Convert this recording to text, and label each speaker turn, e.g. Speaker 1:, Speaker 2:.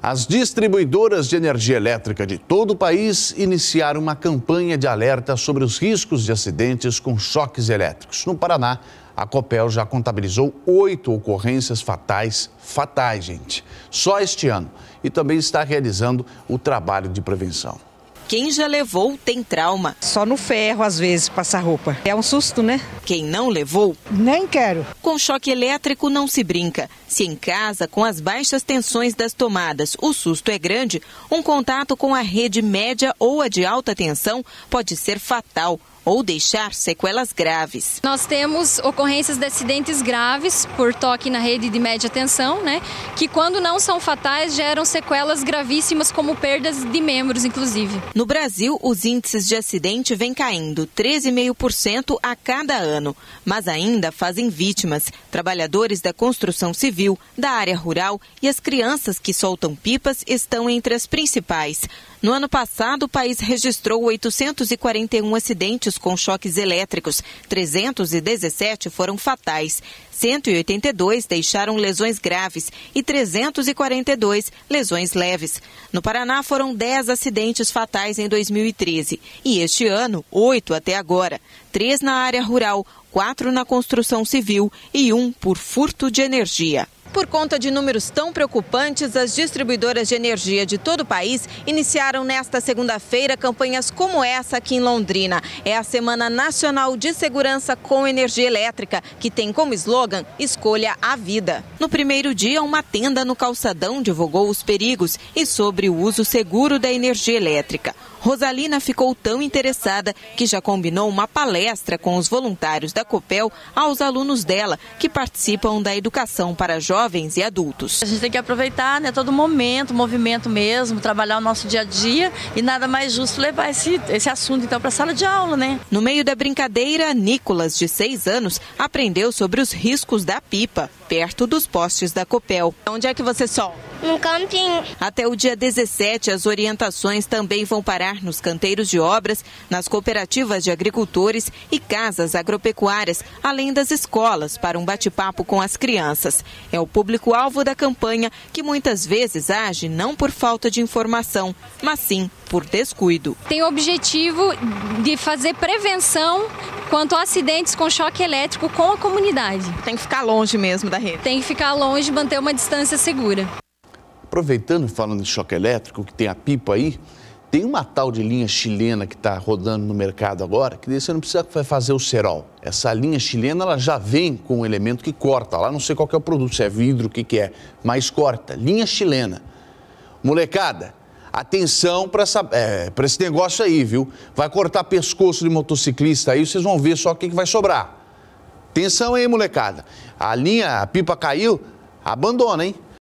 Speaker 1: As distribuidoras de energia elétrica de todo o país iniciaram uma campanha de alerta sobre os riscos de acidentes com choques elétricos. No Paraná, a Copel já contabilizou 8 ocorrências fatais, gente, só este ano. E também está realizando o trabalho de prevenção.
Speaker 2: Quem já levou tem trauma.
Speaker 3: Só no ferro, às vezes, passar roupa. É um susto, né?
Speaker 2: Quem não levou?
Speaker 3: Nem quero.
Speaker 2: Com choque elétrico não se brinca. Se em casa, com as baixas tensões das tomadas, o susto é grande, um contato com a rede média ou a de alta tensão pode ser fatal ou deixar sequelas graves.
Speaker 4: Nós temos ocorrências de acidentes graves por toque na rede de média tensão, que quando não são fatais geram sequelas gravíssimas como perdas de membros, inclusive.
Speaker 2: No Brasil, os índices de acidente vêm caindo 13,5% a cada ano, mas ainda fazem vítimas, trabalhadores da construção civil, da área rural e as crianças que soltam pipas estão entre as principais. No ano passado, o país registrou 841 acidentes com choques elétricos, 317 foram fatais, 182 deixaram lesões graves e 342 lesões leves. No Paraná, foram 10 acidentes fatais em 2013 e este ano, 8 até agora, 3 na área rural, 4 na construção civil e 1 por furto de energia. Por conta de números tão preocupantes, as distribuidoras de energia de todo o país iniciaram nesta segunda-feira campanhas como essa aqui em Londrina. É a Semana Nacional de Segurança com Energia Elétrica, que tem como slogan Escolha a Vida. No primeiro dia, uma tenda no calçadão divulgou os perigos e sobre o uso seguro da energia elétrica. Rosalina ficou tão interessada que já combinou uma palestra com os voluntários da Copel aos alunos dela, que participam da educação para jovens e adultos.
Speaker 5: A gente tem que aproveitar, todo momento, o movimento mesmo, trabalhar o nosso dia a dia e nada mais justo levar esse assunto então para a sala de aula,
Speaker 2: No meio da brincadeira, Nicolas, de 6 anos, aprendeu sobre os riscos da pipa, perto dos postes da Copel. Onde é que você solta?
Speaker 6: No campinho.
Speaker 2: Até o dia 17, as orientações também vão parar nos canteiros de obras, nas cooperativas de agricultores e casas agropecuárias, além das escolas, para um bate-papo com as crianças. É o público-alvo da campanha que muitas vezes age não por falta de informação, mas sim por descuido.
Speaker 4: Tem o objetivo de fazer prevenção quanto a acidentes com choque elétrico com a comunidade.
Speaker 2: Tem que ficar longe mesmo da rede.
Speaker 4: Tem que ficar longe, manter uma distância segura.
Speaker 1: Aproveitando, falando de choque elétrico, que tem a pipa aí, tem uma tal de linha chilena que está rodando no mercado agora, que você não precisa fazer o cerol. Essa linha chilena, ela já vem com um elemento que corta. Lá não sei qual que é o produto, se é vidro, o que é, mas corta. Linha chilena. Molecada, atenção para esse negócio aí, viu? Vai cortar pescoço de motociclista aí, vocês vão ver só o que vai sobrar. Atenção aí, molecada. A pipa caiu, abandona, hein?